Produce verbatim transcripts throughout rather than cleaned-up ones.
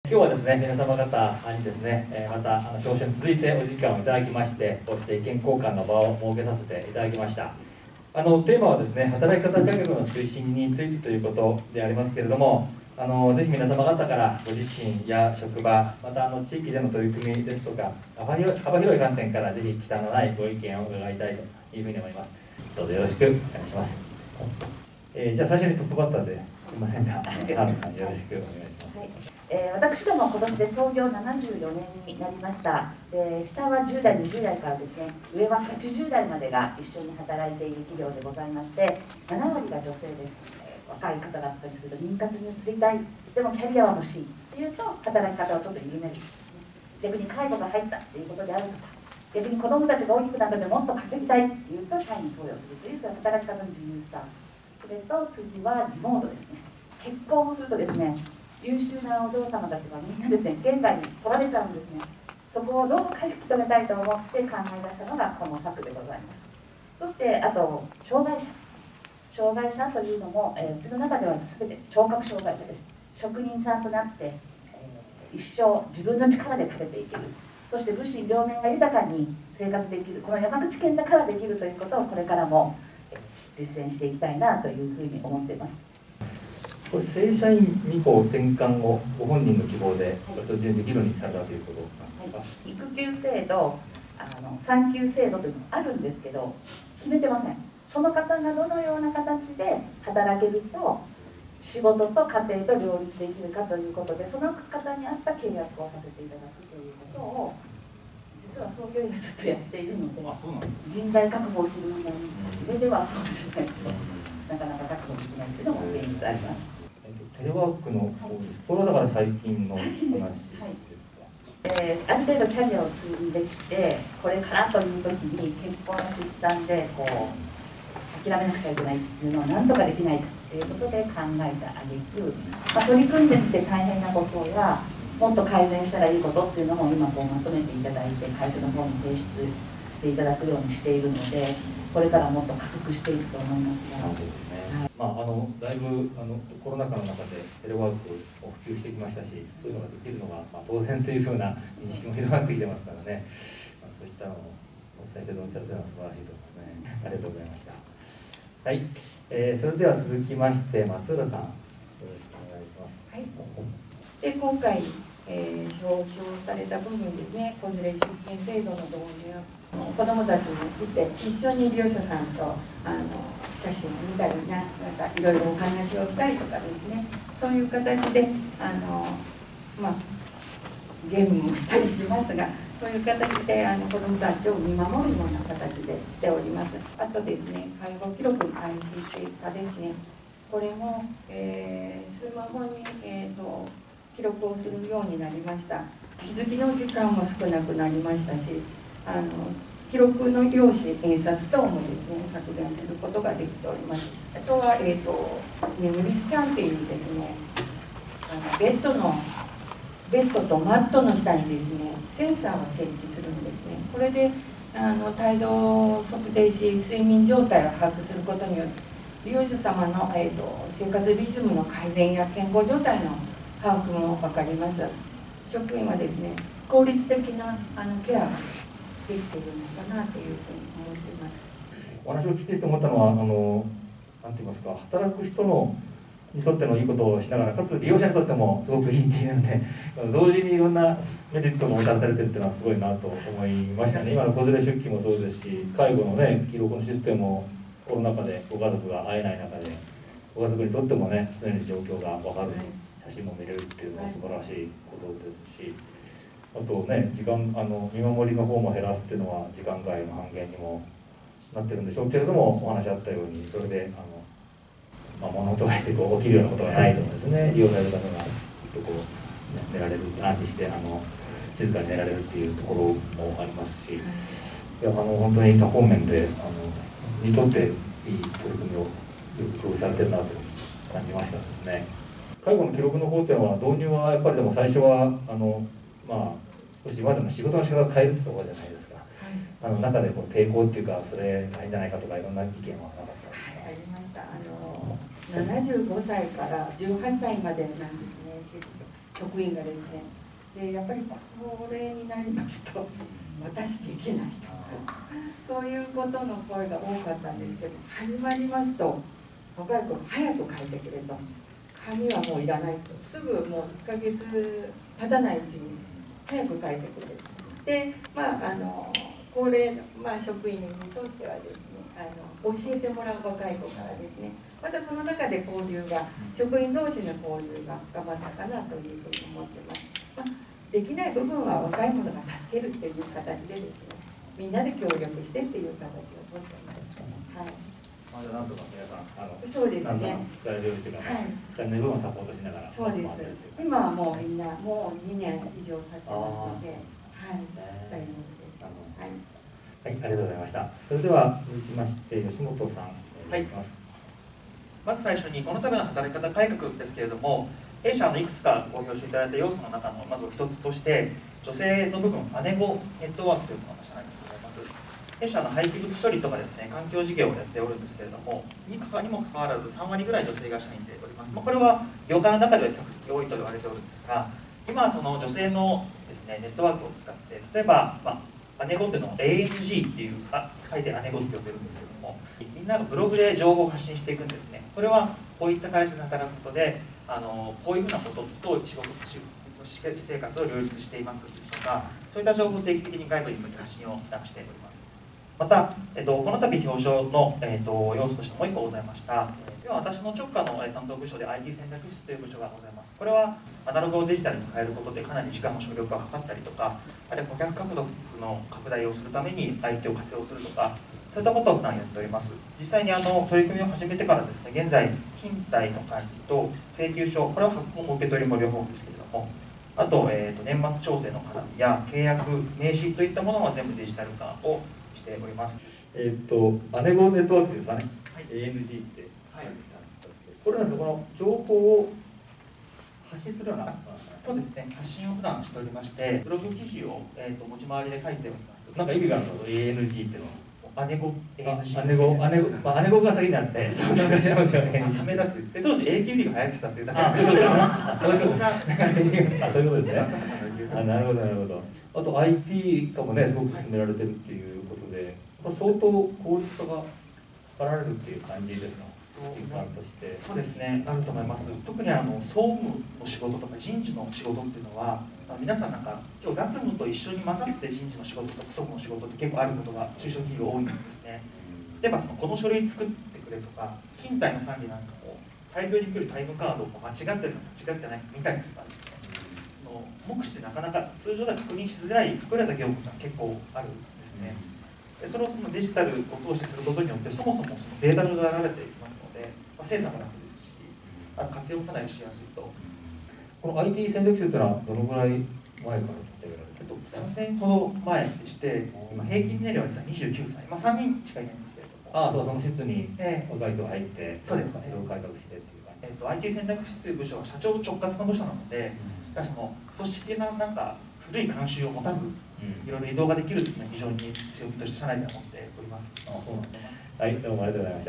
今日はですね、皆様方にですね、またあの表彰に続いてお時間をいただきまして、こうして意見交換の場を設けさせていただきました。あのテーマはですね、働き方改革の推進についてということでありますけれども、あのぜひ皆様方からご自身や職場、またあの地域での取り組みですとか、幅広い幅広い観点からぜひ忌憚のないご意見を伺いたいというふうに思います。どうぞよろしくお願いします。えー、じゃあ最初にトップバッターですいませんが、ハールさんよろしくお願いします。 はい、えー、私ども今年で創業ななじゅうよねんになりました。で、下はじゅう代、にじゅう代からですね、上ははちじゅう代までが一緒に働いている企業でございまして、なな割が女性です。えー、若い方だったりすると妊活に移りたい、でもキャリアは欲しいというと働き方をちょっと緩めるですね。逆に介護が入ったということであるとか、逆に子どもたちが大きくなったのでもっと稼ぎたいというと社員に投与するという、そういう働き方の自由さ。それと次はリモートですね。結婚をするとですね、優秀なお嬢様たちがみんなですね、現代に取られちゃうんですね。そこをどうか引き止めたいと思って考え出したのがこの策でございます。そしてあと障害者、障害者というのも、えー、うちの中では全て聴覚障害者です。職人さんとなって、えー、一生自分の力で食べていける、そして物心両面が豊かに生活できる、この山口県だからできるということをこれからも実践していきたいなというふうに思っています。 これ正社員にこう転換をご本人の希望で途中で議論にされたということなんですか。はい、 育休制度、あの産休制度というのもあるんですけど、決めてません。その方がどのような形で働けると仕事と家庭と両立できるかということで、その方に合った契約をさせていただくということを実は創業医がずっとやっているので、人材確保をする問題に上ではそうですね、なかなか確保できないというのも現実あります。 テレワークの方です。これはだから最近の話ですか。はい、 えー、ある程度キャリアを積んできて、これからという時に結婚出産でこう諦めなくちゃいけないっていうのをなんとかできないかということで考えた挙句、まあ、取り組んでみて大変なことやもっと改善したらいいことっていうのも今こうまとめていただいて会社の方に提出していただくようにしているので、これからもっと加速していくと思いますが、 はい、まあ、あのだいぶあのコロナ禍の中でテレワークを普及してきましたし、そういうのができるのが、まあ、当然というふうな認識も広がってきてますからね、まあ、そういったのをお伝えしてどうされてるのは素晴らしいと思いますね。ありがとうございました。はい、えー、それでは続きまして松浦さん、よろしくお願いします。 はい、で今回、えー、表彰された部分ですね、子連れ出勤制度の導入、子どもたちも来て一緒に利用者さんとあの写真を見たりな、なんかいろいろお話をしたりとかですね、そういう形であの、まあ、ゲームもしたりしますが、そういう形であの子どもたちを見守るような形でしております。あとですね、介護記録開始経過ですね、これも、えー、スマホに、えーと、記録をするようになりました。日付の時間も少なくなりましたし、あの記録の用紙、印刷等もですね、削減することができております。あとは、えーと、眠りスキャンっていうですね、あのベッドのベッドとマットの下にですね、センサーを設置するんですね。これであの態度を測定し、睡眠状態を把握することによって、利用者様の、えーと、生活リズムの改善や健康状態の把握も分かります。職員はですね、効率的なあのケアができているのかなというふうに思っています。 お話を聞いてて思ったのは、あのなんて言いますか、働く人のにとってのいいことをしながら、かつ利用者にとってもすごくいいっていうので、同時にいろんなメリットがもたらされてるっていうのはすごいなと思いましたね。今の子連れ出勤もそうですし、介護のね、記録のシステムもコロナ禍でご家族が会えない中で、ご家族にとってもね、常に状況が分かる、写真も見れるっていうのは素晴らしいことですし、あとね、時間あの見守りの方も減らすっていうのは時間外の半減にもなってるんでしょうけれども、お話あったようにそれであの、まあ、物音がしてこう起きるようなことがないと思うんですね。利用される方がきっとこう寝られる、安心してあの静かに寝られるっていうところもありますし、いやあの本当に多方面であのにとっていい取り組みをよく工夫されてるなと感じましたですね。介護の記録の方っていうのは導入はやっぱりでも最初はあのまあ少し今までの仕事の仕方を変えるってところじゃないですか。はい、あの中でこう抵抗っていうかそれ大変じゃないかとかいろんな意見はなかったですか。 はい、ありました。あのななじゅうごさいからじゅうはっさいまでなんですね。 職員がですね、でやっぱり高齢になりますと私できないとそういうことの声が多かったんですけど、始まりますと若い子早く書いてくれと、紙はもういらないと、すぐもういっかげつ経たないうちに早く書いてくれる。でまああの高齢の、まあ、職員にとってはですね、あの教えてもらう若い子からですね、またその中で交流が、職員同士の交流が深まったかなというふうに思ってます。まあ、できない部分は若い者が助けるっていう形でですね、みんなで協力してっていう形をとってます。はい。 まあ、なんとか皆さん、あの、 そうですね。 使えるようにというか、はい、使えない部分をサポートしながら。 そうです。今はもうみんな、もうにねん以上経ってますので、はい、大丈夫です。はい、 はい、ありがとうございました。それでは続きまして吉本さん、お願いします。 まず最初にこのための働き方改革ですけれども、弊社のいくつかご表彰いただいた要素の中のまず一つとして、女性の部分、姉子ネットワークというものが社内にございます。弊社の廃棄物処理とかですね、環境事業をやっておるんですけれども、にかかにもかかわらずさんわりぐらい女性が社員でおります。まあ、これは業界の中では比較的多いと言われておるんですが、今その女性のですねネットワークを使って、例えば、まあ、姉子っていうのを エーエヌジー っていうあ書いて姉子って呼んでるんですけども、みんながブログで情報を発信していくんですね。これはこういった会社で働くことで、あのこういうふうなことと仕事と私生活を両立していますですとか、そういった情報を定期的に外部に向け発信をしております。また、えっと、この度表彰の、えっと、要素としてもう一個ございました。では私の直下の担当部署で アイティー 選択室という部署がございます。これはアナログをデジタルに変えることでかなり時間の省力を図ったりとか、あるいは顧客獲得の拡大をするために アイティー を活用するとか、そういったことを普段やっております。実際にあの取り組みを始めてからですね、現在、勤怠の管理と請求書、これは発行も受け取りも両方ですけれども、あと、えー、と年末調整の絡みや契約、名刺といったものは全部デジタル化をしております。 えっと、姉子ネットワークですかね、はい、エーエヌジー って、はい、これなんですか、この情報を発信するような、 そうですね、発信を普段しておりまして、ブログ記事を、えー、と持ち回りで書いております。 なんか意味があるの、エーエヌジー っていうのは。 姉子、 姉子、姉子、まあ、姉子が先になって、そうなんかしらましょうね。 ためだって言って、当時 エーキュービー が流行ってたっていうだけあ、 です。 そういうことあ、そういうことですね。あ、なるほど、なるほど。あと アイティー 化もね、すごく進められてるっていうことで、相当効率化が図られるっていう感じですか。一般としてそうですね、あると思います。特にあの総務の仕事とか人事の仕事っていうのは、皆さんなんか今日雑務と一緒に混ざって人事の仕事とか総務の仕事って結構あることが中小企業多いんですね。例えばそのこの書類作ってくれとか、勤怠の管理なんかも大量に来るタイムカードを間違ってるのか間違ってないかみたいなとかですね、の目視でなかなか通常では確認しづらい隠れた業務が結構あるんですね。でそれをそのデジタルを通してすることによって、そもそもそのデータ上で現れていきますので、まあ、精査も楽ですし、あの活用もかなりしやすいと。 この アイティー 戦略室というのはどのぐらい前から立ち上げられてるんですか。 さんねんほど前でして、今平均年齢は実はにじゅうきゅうさい、まあ、さんにんしかいないんですけれども。 ああ、そう、その室にえ若い人が入って、 え、そうですね、 それを改革してっていう感じ。 えー、と アイティー 戦略室という部署は社長直轄の部署なので、うん、その組織的ななんか古い慣習を持たず、うん、いろいろ移動ができるですね、非常に強みとして社内では持っております。 あ、そうなんですね。はい、どうもありがとうございました。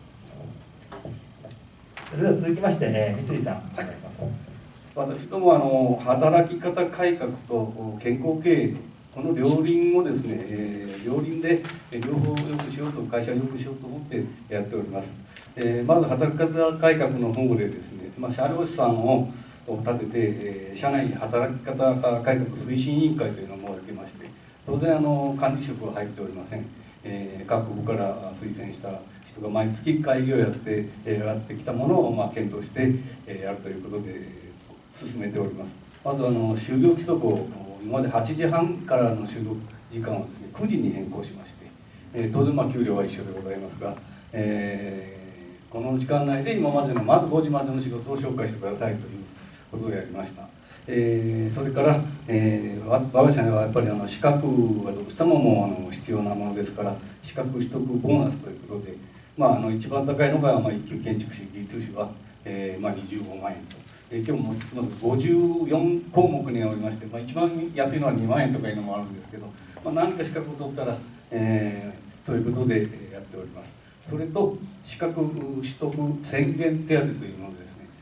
それでは続きまして、えー、三井さん、お願いします。 私どもあの働き方改革と健康経営とこの両輪をですね、えー、両輪で両方良くしようと、会社を良くしようと思ってやっております。えー、まず働き方改革の方でですね、まあ、社労士さんを立てて、えー、社内働き方改革推進委員会というのを設けまして、当然あの管理職は入っておりません。えー、各部から推薦した人が毎月会議をやって、えー、やってきたものをまあ検討して、えー、やるということで進めております。まずあの就業規則を今まではちじはんからの就業時間をですねくじに変更しまして、えー、当然まあ給料は一緒でございますが、えー、この時間内で今までのまずごじまでの仕事を紹介してくださいということをやりました。えー、それから、えー、我が社にはやっぱりあの資格がどうしてももうあの必要なものですから、資格取得ボーナスということで、まあ、あの一番高いのが、まあ、一級建築士技術士は、えーまあ、にじゅうごまんえんと、えー、今日もまずごじゅうよんこうもくにおりまして、まあ、一番安いのはにまんえんとかいうのもあるんですけど、まあ、何か資格を取ったら、えー、ということでやっております。それと資格取得宣言手当というものですね、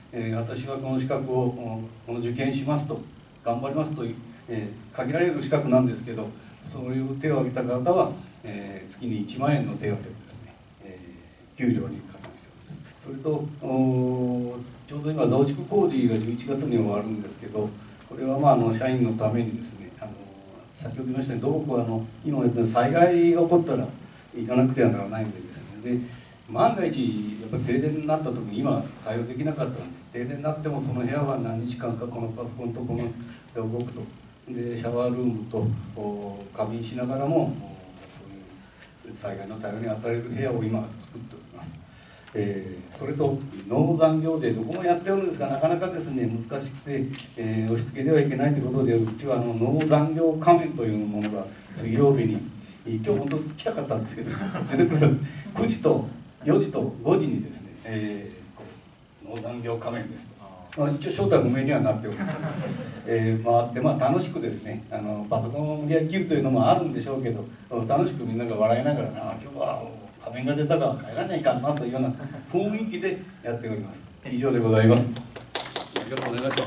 えー、私はこの資格をこの受験しますと頑張りますと、えー、限られる資格なんですけど、そういう手を挙げた方は、えー、月にいちまんえんの手当をですね、えー、給料に加算しております。それとちょうど今増築工事がじゅういちがつに終わるんですけど、これはまああの社員のためにですね、あの先ほど言いましたように土木はあの今ですね、災害が起こったら行かなくてはならないんでですね、で万が一やっぱり停電になった時に今対応できなかったので、停電になってもその部屋は何日間かこのパソコンとこので動くと、でシャワールームと仮眠しながらもそういう災害の対応に当たれる部屋を今作っております。えー、それと農残業でどこもやっておるんですが、なかなかですね難しくて、えー、押し付けではいけないということで、うちはあの農残業仮面というものが水曜日に今日本当来たかったんですけどそれでくじとよじとごじにですね、えー、農残業仮面ですと、まあ、一応正体不明にはなっております、えー、回って、まあ、楽しくですね、あのパソコンを無理やり切るというのもあるんでしょうけど、楽しくみんなが笑いながら、あ今日は仮面が出たから帰らないかなというような雰囲気でやっております。以上でございます。ありがとうございました。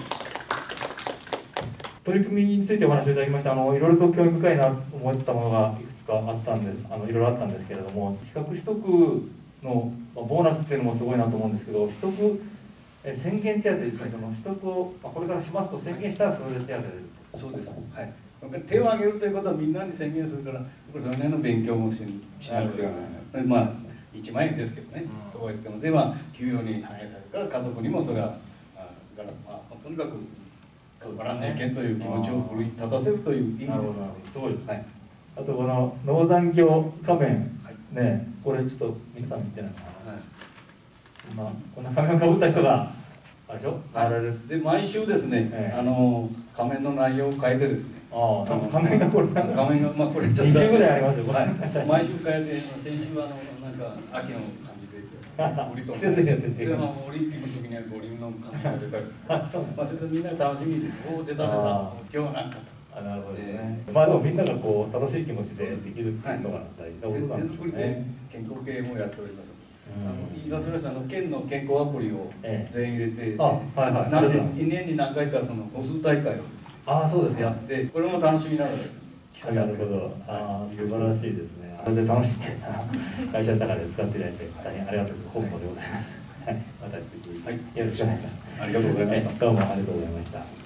取り組みについてお話をいただきました。あのいろいろと興味深いなと思ったものがいくつかあったんです、あのいろいろあったんですけれども、資格取得のボーナスっていうのもすごいなと思うんですけど、取得え宣言手当ですね、その取得をこれからしますと宣言したらそれで手当でそうです。はい。手を挙げるということはみんなに宣言するから、それなりの勉強もししなくてはならない。まあいちまんえんですけどね、うん、そう言ってもでまあ給与に反映されるから家族にもそれはあだからまあとにかくバランネ県という気持ちを奮い立たせるという意味です。なるほど。はい。あとこの農残業仮面、はい、ね、これちょっと皆さん見てないかな。はい、まあこんな仮面をかぶった人があれでしょ。はい、で毎週ですね、ええ、あの仮面の内容を変えてですね。ああ、仮面がこれ仮面がまあこれちょっとにじゅうぐらいありますよ。はい。毎週変えて、先週はあのなんか秋の感じで。季節によって違う。オリンピックの時には五輪の感じが出たり、まあそれでみんな楽しみで、おお出た出た、今日はなんかと。あ、なるほどね。まあでもみんながこう楽しい気持ちでできるっていうのが大事なことなんですね。健康系もやっております。あの言い忘れました、あの県の健康アプリを全員入れて、あ、はいはい。なんで年に何回かその歩数大会をあ、そうですやって、これも楽しみながら。なるほど。ああ、素晴らしいですね。それで楽しんで会社の中で使っていただいて大変ありがとうございます。はい、また、はい、よろしくお願いします。ありがとうございました。どうもありがとうございました。